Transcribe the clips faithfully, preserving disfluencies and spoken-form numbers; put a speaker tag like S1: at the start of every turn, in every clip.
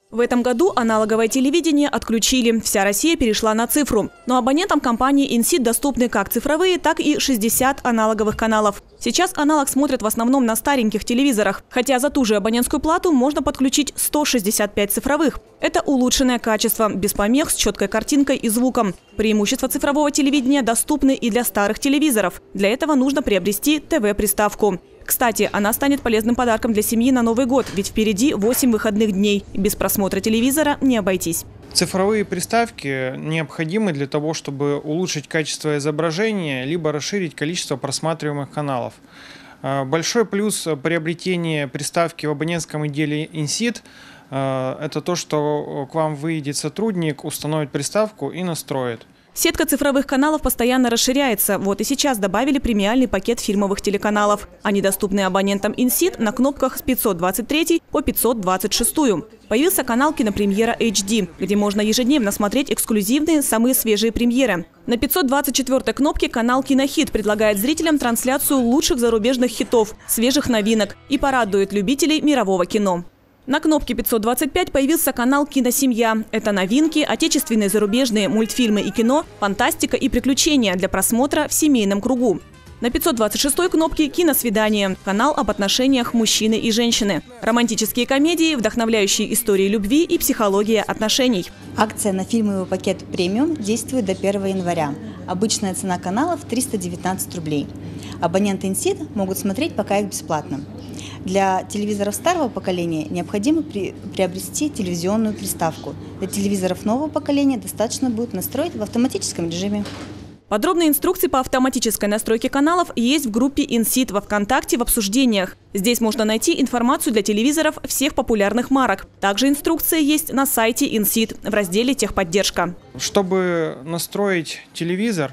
S1: В этом году аналоговое телевидение отключили. Вся Россия перешла на цифру. Но абонентам компании «Инсит» доступны как цифровые, так и шестьдесят аналоговых каналов. Сейчас аналог смотрят в основном на стареньких телевизорах. Хотя за ту же абонентскую плату можно подключить сто шестьдесят пять цифровых. Это улучшенное качество, без помех, с четкой картинкой и звуком. Преимущества цифрового телевидения доступны и для старых телевизоров. Для этого нужно приобрести ТВ-приставку. Кстати, она станет полезным подарком для семьи на Новый год, ведь впереди восемь выходных дней. Без просмотра телевизора не обойтись.
S2: Цифровые приставки необходимы для того, чтобы улучшить качество изображения, либо расширить количество просматриваемых каналов. Большой плюс приобретения приставки в абонентском отделе «Инсит» – это то, что к вам выйдет сотрудник, установит приставку и настроит.
S1: Сетка цифровых каналов постоянно расширяется. Вот и сейчас добавили премиальный пакет фильмовых телеканалов. Они доступны абонентам «Инсит» на кнопках с пятьсот двадцать три по пятьсот двадцать шесть. Появился канал «Кинопремьера эйч ди», где можно ежедневно смотреть эксклюзивные, самые свежие премьеры. На пятьсот двадцать четвёртой кнопке канал «Кинохит» предлагает зрителям трансляцию лучших зарубежных хитов, свежих новинок и порадует любителей мирового кино. На кнопке пятьсот двадцать пять появился канал «Киносемья». Это новинки, отечественные, зарубежные, мультфильмы и кино, фантастика и приключения для просмотра в семейном кругу. На пятьсот двадцать шестой кнопке «Киносвидание» – канал об отношениях мужчины и женщины. Романтические комедии, вдохновляющие истории любви и психология отношений.
S3: Акция на фильмовый пакет «Премиум» действует до первого января. Обычная цена каналов – триста девятнадцать рублей. Абоненты «Инсит» могут смотреть пока их бесплатно. Для телевизоров старого поколения необходимо при, приобрести телевизионную приставку. Для телевизоров нового поколения достаточно будет настроить в автоматическом режиме.
S1: Подробные инструкции по автоматической настройке каналов есть в группе «Инсит» во ВКонтакте в обсуждениях. Здесь можно найти информацию для телевизоров всех популярных марок. Также инструкция есть на сайте «Инсит» в разделе «Техподдержка».
S2: Чтобы настроить телевизор,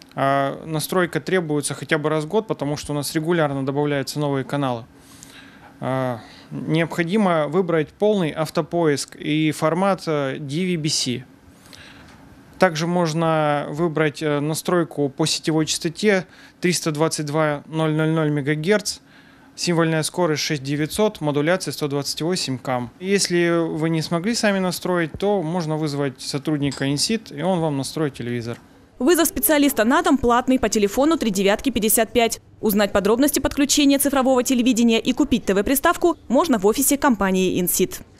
S2: настройка требуется хотя бы раз в год, потому что у нас регулярно добавляются новые каналы. Необходимо выбрать полный автопоиск и формат ди ви би си. Также можно выбрать настройку по сетевой частоте триста двадцать два тысячи мегагерц, символьная скорость шесть тысяч девятьсот, модуляция сто двадцать восемь кам. Если вы не смогли сами настроить, то можно вызвать сотрудника «Инсит», и он вам настроит телевизор.
S1: Вызов специалиста на дом платный по телефону три девятки пятьдесят пять. Узнать подробности подключения цифрового телевидения и купить ТВ-приставку можно в офисе компании «Инсит».